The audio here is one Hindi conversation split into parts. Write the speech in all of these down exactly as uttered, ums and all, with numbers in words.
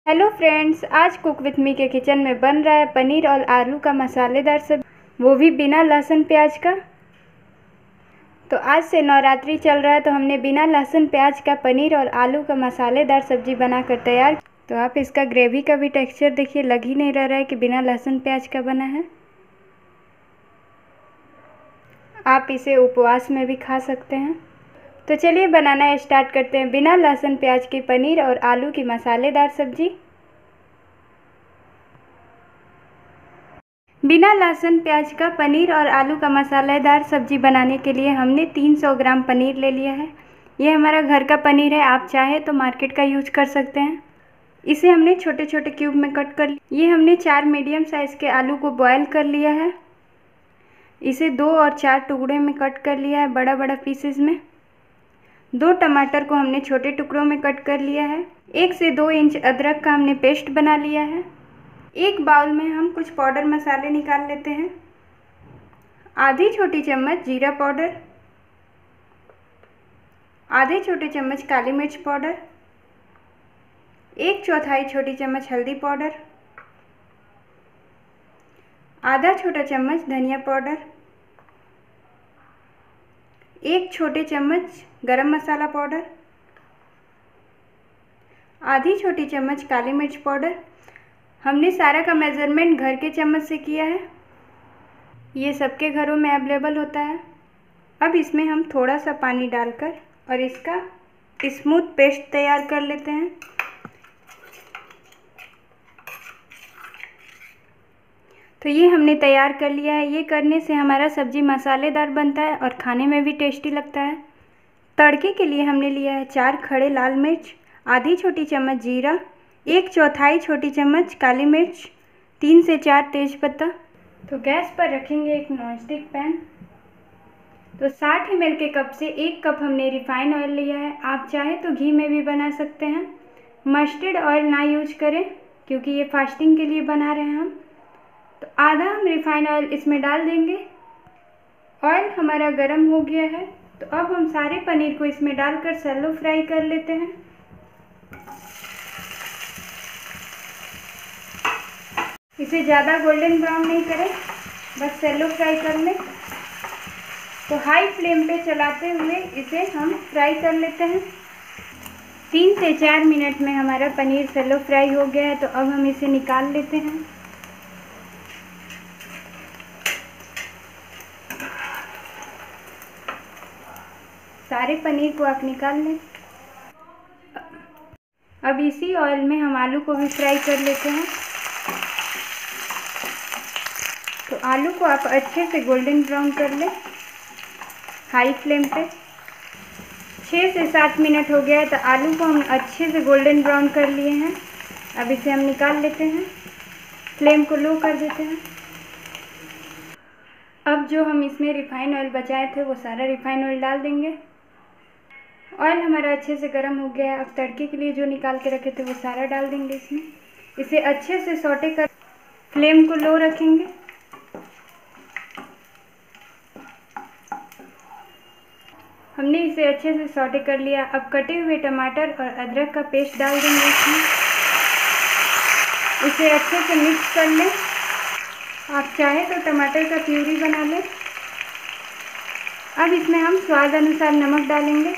हेलो फ्रेंड्स, आज कुक विथ मी के किचन में बन रहा है पनीर और आलू का मसालेदार सब्जी, वो भी बिना लहसुन प्याज का। तो आज से नवरात्रि चल रहा है तो हमने बिना लहसुन प्याज का पनीर और आलू का मसालेदार सब्जी बनाकर तैयार। तो आप इसका ग्रेवी का भी टेक्सचर देखिए, लग ही नहीं रहा है कि बिना लहसुन प्याज का बना है। आप इसे उपवास में भी खा सकते हैं। तो चलिए बनाना स्टार्ट करते हैं बिना लहसुन प्याज की पनीर और आलू की मसालेदार सब्जी। बिना लहसुन प्याज का पनीर और आलू का मसालेदार सब्जी बनाने के लिए हमने तीन सौ ग्राम पनीर ले लिया है। ये हमारा घर का पनीर है, आप चाहे तो मार्केट का यूज कर सकते हैं। इसे हमने छोटे छोटे क्यूब में कट कर लिया। ये हमने चार मीडियम साइज़ के आलू को बॉयल कर लिया है। इसे दो और चार टुकड़े में कट कर लिया है, बड़ा बड़ा पीसेस में। दो टमाटर को हमने छोटे टुकड़ों में कट कर लिया है। एक से दो इंच अदरक का हमने पेस्ट बना लिया है। एक बाउल में हम कुछ पाउडर मसाले निकाल लेते हैं। आधी छोटी चम्मच जीरा पाउडर, आधे छोटे चम्मच काली मिर्च पाउडर, एक चौथाई छोटी चम्मच हल्दी पाउडर, आधा छोटा चम्मच धनिया पाउडर, एक छोटे चम्मच गरम मसाला पाउडर, आधी छोटी चम्मच काली मिर्च पाउडर। हमने सारा का मेज़रमेंट घर के चम्मच से किया है, ये सबके घरों में अवेलेबल होता है। अब इसमें हम थोड़ा सा पानी डालकर और इसका स्मूथ पेस्ट तैयार कर लेते हैं। तो ये हमने तैयार कर लिया है। ये करने से हमारा सब्जी मसालेदार बनता है और खाने में भी टेस्टी लगता है। तड़के के लिए हमने लिया है चार खड़े लाल मिर्च, आधी छोटी चम्मच जीरा, एक चौथाई छोटी चम्मच काली मिर्च, तीन से चार तेज़पत्ता। तो गैस पर रखेंगे एक नॉनस्टिक पैन। तो साठ एम एल के कप से एक कप हमने रिफाइंड ऑयल लिया है। आप चाहे तो घी में भी बना सकते हैं। मस्टर्ड ऑयल ना यूज करें क्योंकि ये फास्टिंग के लिए बना रहे हैं हम। तो आधा हम रिफाइंड ऑयल इसमें डाल देंगे। ऑयल हमारा गर्म हो गया है, तो अब हम सारे पनीर को इसमें डालकर शैलो फ्राई कर लेते हैं। इसे ज़्यादा गोल्डन ब्राउन नहीं करें, बस शैलो फ्राई कर लें। तो हाई फ्लेम पे चलाते हुए इसे हम फ्राई कर लेते हैं। तीन से चार मिनट में हमारा पनीर शैलो फ्राई हो गया है। तो अब हम इसे निकाल लेते हैं। सारे पनीर को आप निकाल लें। अब इसी ऑयल में हम आलू को भी फ्राई कर लेते हैं। तो आलू को आप अच्छे से गोल्डन ब्राउन कर लें हाई फ्लेम पे। छः से सात मिनट हो गया है, तो आलू को हम अच्छे से गोल्डन ब्राउन कर लिए हैं। अब इसे हम निकाल लेते हैं। फ्लेम को लो कर देते हैं। अब जो हम इसमें रिफाइंड ऑयल बचाए थे वो सारा रिफाइंड ऑयल डाल देंगे। ऑयल हमारा अच्छे से गर्म हो गया है। अब तड़के के लिए जो निकाल के रखे थे वो सारा डाल देंगे इसमें। इसे अच्छे से सौटे कर फ्लेम को लो रखेंगे। हमने इसे अच्छे से सौटे कर लिया। अब कटे हुए टमाटर और अदरक का पेस्ट डाल देंगे इसमें। इसे अच्छे से मिक्स कर लें। आप चाहे तो टमाटर का प्यूरी बना लें। अब इसमें हम स्वाद अनुसार नमक डालेंगे।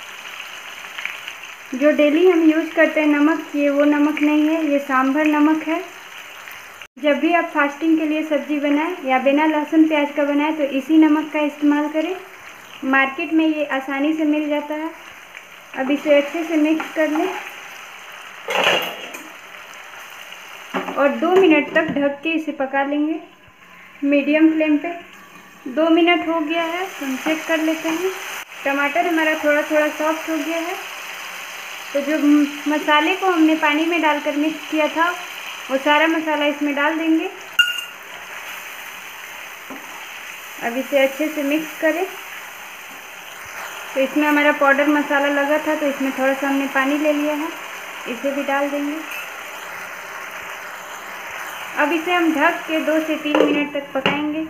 जो डेली हम यूज करते हैं नमक, ये वो नमक नहीं है, ये सांभर नमक है। जब भी आप फास्टिंग के लिए सब्जी बनाएं या बिना लहसुन प्याज का बनाएं तो इसी नमक का इस्तेमाल करें। मार्केट में ये आसानी से मिल जाता है। अब इसे अच्छे से मिक्स कर लें और दो मिनट तक ढक के इसे पका लेंगे मीडियम फ्लेम पे। दो मिनट हो गया है तो हम चेक कर लेते हैं। टमाटर हमारा थोड़ा थोड़ा सॉफ्ट हो गया है। तो जो मसाले को हमने पानी में डालकर मिक्स किया था वो सारा मसाला इसमें डाल देंगे। अब इसे अच्छे से मिक्स करें। तो इसमें हमारा पाउडर मसाला लगा था तो इसमें थोड़ा सा हमने पानी ले लिया है, इसे भी डाल देंगे। अब इसे हम ढक के दो से तीन मिनट तक पकाएंगे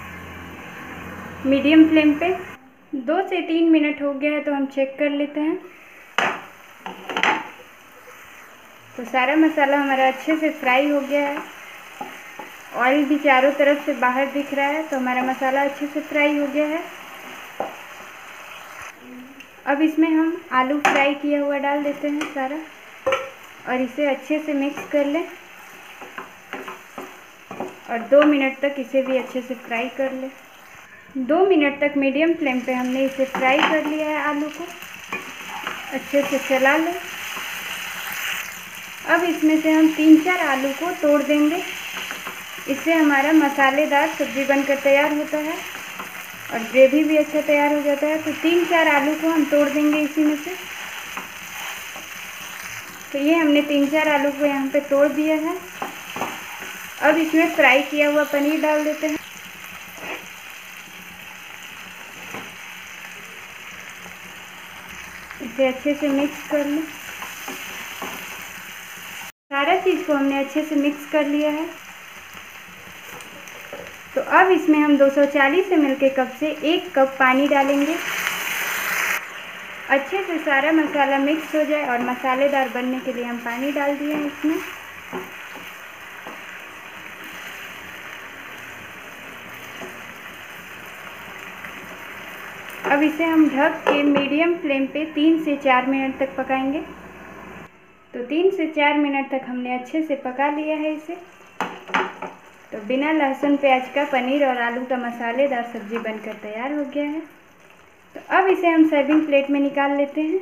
मीडियम फ्लेम पे। दो से तीन मिनट हो गया है तो हम चेक कर लेते हैं। तो सारा मसाला हमारा अच्छे से फ्राई हो गया है, ऑयल भी चारों तरफ से बाहर दिख रहा है, तो हमारा मसाला अच्छे से फ्राई हो गया है। अब इसमें हम आलू फ्राई किया हुआ डाल देते हैं सारा, और इसे अच्छे से मिक्स कर लें और दो मिनट तक इसे भी अच्छे से फ्राई कर लें। दो मिनट तक मीडियम फ्लेम पे हमने इसे फ्राई कर लिया है, आलू को अच्छे से चला लें। अब इसमें से हम तीन चार आलू को तोड़ देंगे, इससे हमारा मसालेदार सब्ज़ी बनकर तैयार होता है और ग्रेवी भी अच्छा तैयार हो जाता है। तो तीन चार आलू को हम तोड़ देंगे इसी में से। तो ये हमने तीन चार आलू को यहाँ पे तोड़ दिया है। अब इसमें फ्राई किया हुआ पनीर डाल देते हैं। इसे अच्छे से मिक्स कर लें। सारा चीज़ को हमने अच्छे से मिक्स कर लिया है। तो अब इसमें हम दो सौ चालीस एम एल के कप से एक कप पानी डालेंगे। अच्छे से सारा मसाला मिक्स हो जाए और मसालेदार बनने के लिए हम पानी डाल दिए हैं इसमें। अब इसे हम ढक के मीडियम फ्लेम पे तीन से चार मिनट तक पकाएंगे। तो तीन से चार मिनट तक हमने अच्छे से पका लिया है इसे। तो बिना लहसुन प्याज का पनीर और आलू का मसालेदार सब्ज़ी बनकर तैयार हो गया है। तो अब इसे हम सर्विंग प्लेट में निकाल लेते हैं।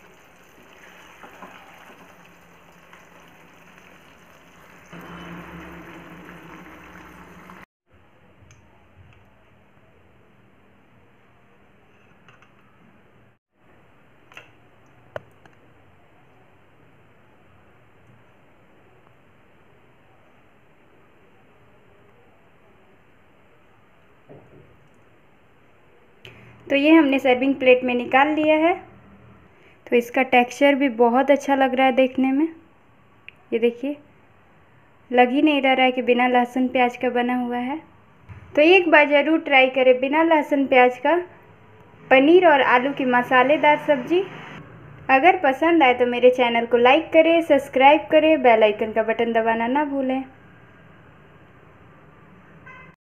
तो ये हमने सर्विंग प्लेट में निकाल लिया है। तो इसका टेक्सचर भी बहुत अच्छा लग रहा है देखने में। ये देखिए, लग ही नहीं रहा है कि बिना लहसुन प्याज का बना हुआ है। तो एक बार ज़रूर ट्राई करें बिना लहसुन प्याज का पनीर और आलू की मसालेदार सब्ज़ी। अगर पसंद आए तो मेरे चैनल को लाइक करें, सब्सक्राइब करें, बेल आइकन का बटन दबाना ना भूलें।